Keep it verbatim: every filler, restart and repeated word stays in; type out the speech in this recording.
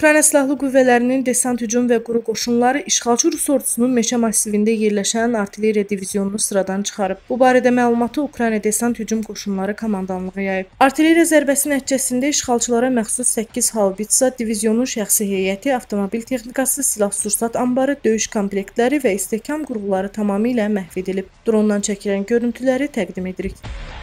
Ukrayna Silahlı Qüvvələrinin desant hücum və quru qoşunları işğalçı Rus ordusunun meşə massivində yerləşən artilleriya divizionunu sıradan çıxarıb. Bu barədə məlumatı Ukrayna desant hücum qoşunları komandanlığı yayıb. Artilleriya zərbəsi nəticəsində işğalçılara məxsus səkkiz haubitsa, divizyonun şəxsi heyəti, avtomobil texnikası, silah-sursat anbarı, döyüş komplektləri və istehkam qurğuları tamamilə məhv edilib. Drondan çəkilən görüntüləri təqdim edirik.